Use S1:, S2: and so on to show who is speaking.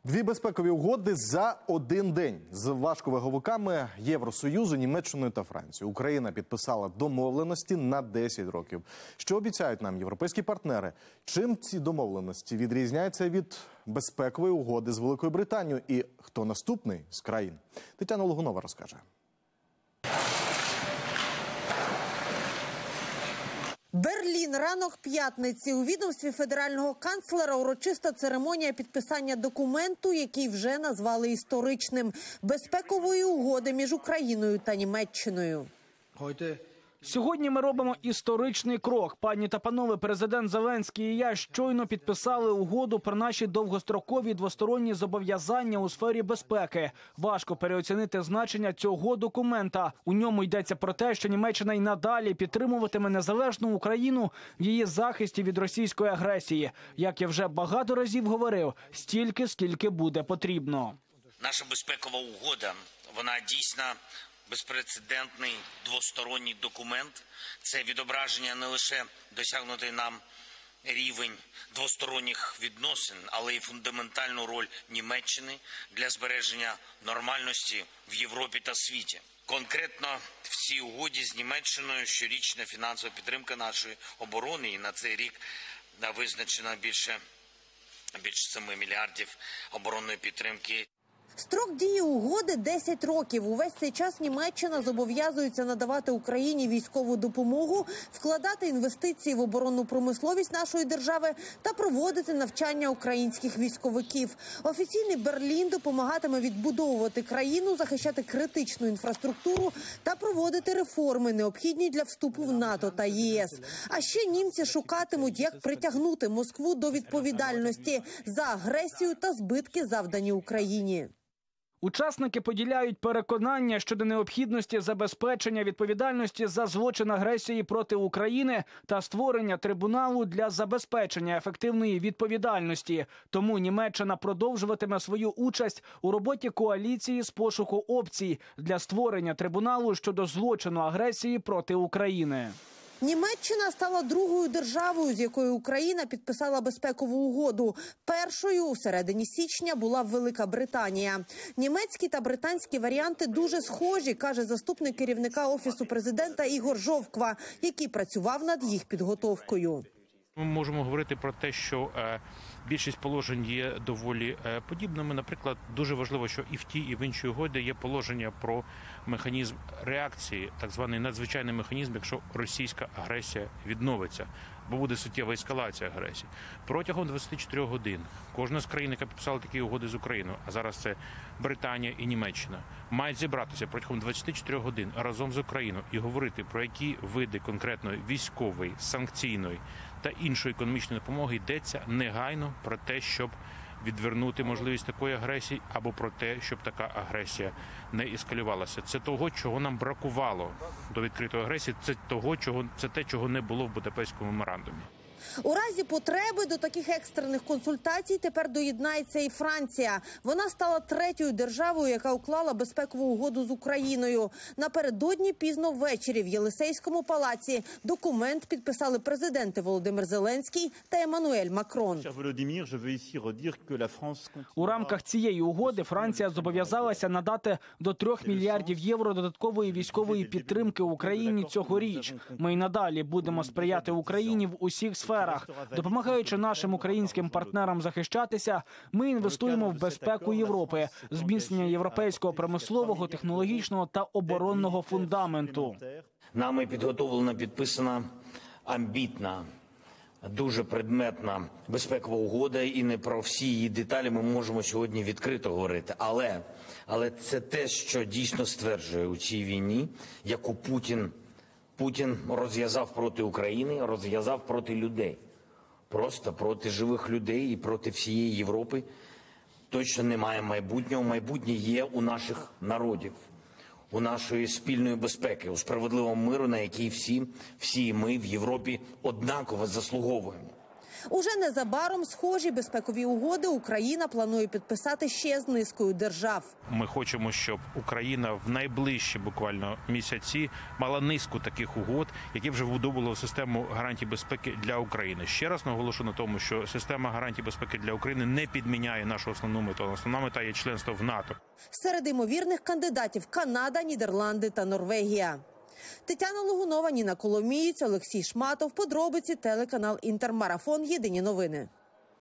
S1: Дві безпекові угоди за один день з важковаговиками Євросоюзу, Німеччиною та Францією. Україна підписала домовленості на 10 років. Що обіцяють нам європейські партнери? Чим ці домовленості відрізняються від безпекової угоди з Великою Британією? І хто наступний з країн? Тетяна Логунова розкаже.
S2: Берлін. Ранок п'ятниці. У відомстві федерального канцлера урочиста церемонія підписання документу, який вже назвали історичним – безпекової угоди між Україною та Німеччиною.
S3: Сьогодні ми робимо історичний крок. Пані та панове, президент Зеленський і я щойно підписали угоду про наші довгострокові двосторонні зобов'язання у сфері безпеки. Важко переоцінити значення цього документа. У ньому йдеться про те, що Німеччина й надалі підтримуватиме незалежну Україну в її захисті від російської агресії. Як я вже багато разів говорив, стільки, скільки буде потрібно.
S4: Наша безпекова угода, вона дійсно безпрецедентний двосторонній документ. Це відображення не лише досягнутий нам рівень двосторонніх відносин, але й фундаментальну роль Німеччини для збереження нормальності в Європі та світі. Конкретно в цій угоді з Німеччиною щорічна фінансова підтримка нашої оборони, і на цей рік визначено більше 7 мільярдів оборонної підтримки.
S2: Строк дії угоди – 10 років. Увесь цей час Німеччина зобов'язується надавати Україні військову допомогу, вкладати інвестиції в оборонну промисловість нашої держави та проводити навчання українських військовиків. Офіційний Берлін допомагатиме відбудовувати країну, захищати критичну інфраструктуру та проводити реформи, необхідні для вступу в НАТО та ЄС. А ще німці шукатимуть, як притягнути Москву до відповідальності за агресію та збитки, завдані Україні.
S3: Учасники поділяють переконання щодо необхідності забезпечення відповідальності за злочин агресії проти України та створення трибуналу для забезпечення ефективної відповідальності. Тому Німеччина продовжуватиме свою участь у роботі коаліції з пошуку опцій для створення трибуналу щодо злочину агресії проти України.
S2: Німеччина стала другою державою, з якою Україна підписала безпекову угоду. Першою у середині січня була Велика Британія. Німецькі та британські варіанти дуже схожі, каже заступник керівника Офісу президента Ігор Жовква, який працював над їх підготовкою.
S5: Ми можемо говорити про те, що більшість положень є доволі подібними. Наприклад, дуже важливо, що і в тій, і в іншій угоді є положення про механізм реакції, так званий надзвичайний механізм, якщо російська агресія відновиться, бо буде суттєва ескалація агресії. Протягом 24 годин кожна з країн, яка підписала такі угоди з Україною, а зараз це Британія і Німеччина, мають зібратися протягом 24 годин разом з Україною і говорити, про які види конкретної військової, санкційної та іншої економічної допомоги йдеться негайно про те, щоб відвернути можливість такої агресії або про те, щоб така агресія не ескалювалася. Це того, чого нам бракувало до відкритої агресії, це те, чого не було в Будапештському меморандумі.
S2: У разі потреби до таких екстрених консультацій тепер доєднається і Франція. Вона стала третьою державою, яка уклала безпекову угоду з Україною. Напередодні пізно ввечері в Єлисейському палаці документ підписали президенти Володимир Зеленський та Еммануель Макрон.
S3: У рамках цієї угоди Франція зобов'язалася надати до 3 мільярдів євро додаткової військової підтримки Україні цьогоріч. Ми й надалі будемо сприяти Україні в усіх сферах. Допомагаючи нашим українським партнерам захищатися, ми інвестуємо в безпеку Європи, зміцнення європейського промислового, технологічного та оборонного фундаменту.
S4: Нами підготовлена, підписана амбітна, дуже предметна безпекова угода, і не про всі її деталі ми можемо сьогодні відкрито говорити. Але це те, що дійсно стверджує у цій війні, яку Путін розв'язав проти України, розв'язав проти людей. Просто проти живих людей і проти всієї Європи. Точно немає майбутнього. Майбутнє є у наших народів, у нашої спільної безпеки, у справедливому миру, на який всі ми в Європі однаково заслуговуємо.
S2: Уже незабаром схожі безпекові угоди Україна планує підписати ще з низкою держав.
S5: Ми хочемо, щоб Україна в найближчі буквально місяці мала низку таких угод, які вже вбудовували в систему гарантій безпеки для України. Ще раз наголошу на тому, що система гарантій безпеки для України не підміняє нашу основну мету. Основна мета є членство в НАТО.
S2: Серед ймовірних кандидатів – Канада, Нідерланди та Норвегія. Тетяна Логунова, Ніна Коломієць, Олексій Шматов. Подробиці, телеканал «Інтермарафон». Єдині новини.